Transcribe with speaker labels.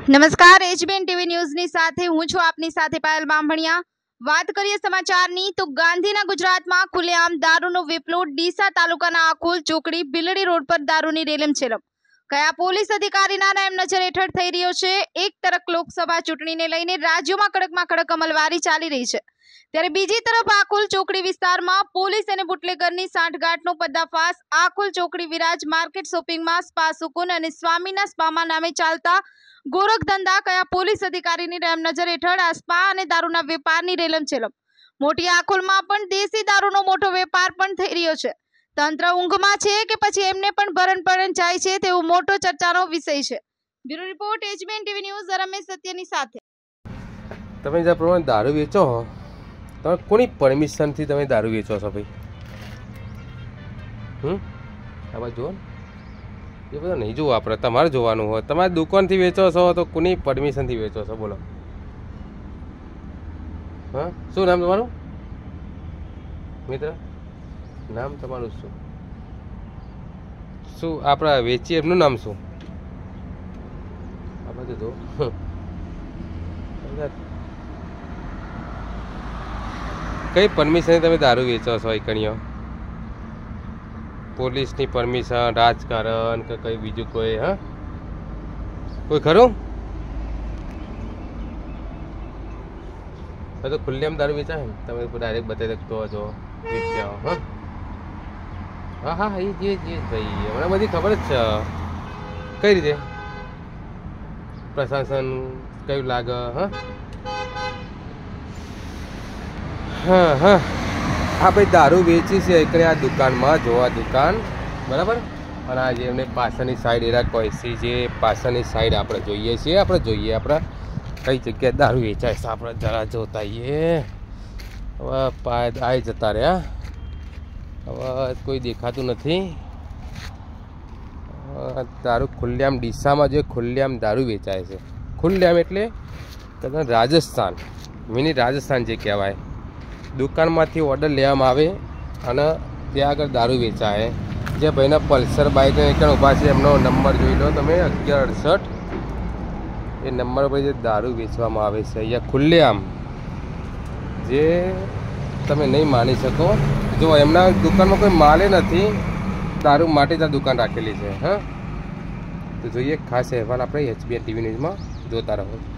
Speaker 1: નમસ્કાર HBN TV ન્યૂઝની સાથે હું છું આપની સાથે પાયલ બામણિયા। વાત કરીએ સમાચારની તો ગાંધીના ગુજરાતમાં ખુલ્લેઆમ દારૂનો વિપ્લવ। ડીસા તાલુકાના આખોલ ચોકડી બિલડી રોડ પર દારૂની રેલમછેલમ કયા પોલીસ અધિકારીના નામ નજર હેઠળ થઈ રહ્યો છે। એક તરફ લોકસભા ચૂંટણીને લઈને રાજ્યમાં કડકમાં કડક અમલવારી ચાલી રહી છે, ત્યારે બીજી તરફ આખોલ ચોકડી વિસ્તારમાં પોલીસ અને બુટલેગરની સાંઠગાંઠનો પર્દાફાશ। આખોલ ચોકડી વિરાજ માર્કેટ શોપિંગમાં સ્પા સુકૂન અને સ્વામીના સ્પામાં નામે ચાલતા ગોરખ ધંધા કયા પોલીસ અધિકારીની નજર હેઠળ આ સ્પા અને દારૂના વેપારની રેલમછેલમ। મોટી આખોલમાં પણ દેશી દારૂનો મોટો વેપાર પણ થઈ રહ્યો છે। તંત્ર ઊંઘમાં છે કે પછી એમને પણ ભરણ જાય છે તેવો મોટો ચર્ચાનો વિષય છે। Bureau report HBN TV news Ramesh સત્યની સાથે।
Speaker 2: તમે જે પ્રમાણે દારૂ વેચો હો, તમે કોની પરમિશનથી તમે દારૂ વેચો છો ભાઈ? આ બાજુ જુઓ ને, એ બધા નહીં જોવું, આપણે તમારે જોવાનું હોય। તમારે દુકાનથી વેચો છો તો કોની પરમિશનથી વેચો છો બોલો? હા, શું નામ તમારું મિત્ર? નામ તમારું શું? શું આપણે વેચીએ એમનું નામ શું? આ બધું જો કઈ પરમિશન તમે દારૂ વેચો છો? એકણીઓ પોલીસની પરમિશન, રાજકારણ કે કઈ બીજું કોઈ? હા, કોઈ ખરું? તો ખુલ્લેઆમ દારૂ વેચાય ને, તમે ડાયરેક્ટ બતાવી શકતો છો વેચ્યા? હા હા હા, એ જ ભાઈ, મને બધી ખબર જ છે। કઈ રીતે પ્રશાસન કયું લાગે? હા હા હા, હા ભાઈ, દારૂ વેચી છે એકને આ દુકાનમાં, જો આ દુકાન બરાબર। અને આ જે એમને પાછળની સાઈડ એરા કોઈ જે પાછળની સાઈડ આપણે જોઈએ છીએ, આપણે કઈ જગ્યાએ દારૂ વેચાય છે આપણે જરા જોતા આવીએ। હવે આવી જતા રહ્યા, હવે કોઈ દેખાતું નથી। દારૂ ખુલ્લેઆમ ડીસામાં જે ખુલ્લેઆમ દારૂ વેચાય છે, ખુલ્લેઆમ એટલે રાજસ્થાન, મિની રાજસ્થાન જે કહેવાય। દુકાનમાંથી ઓર્ડર લેવામાં આવે અને ત્યાં આગળ દારૂ વેચાય। જે ભાઈના પલ્સર બાઇક એકણ ઊભા છે એમનો નંબર જોઈ લો તમે, 1168। એ નંબર પર જે દારૂ વેચવામાં આવે છે અહીંયા ખુલ્લેઆમ, જે તમે નહીં માની શકો। જો એમના દુકાનમાં કોઈ માલે નથી, દારૂ માટે જ આ દુકાન રાખેલી છે। હા, તો જોઈએ ખાસ અહેવાલ આપણે એચબીએન ટીવી ન્યૂઝમાં જોતા રહો।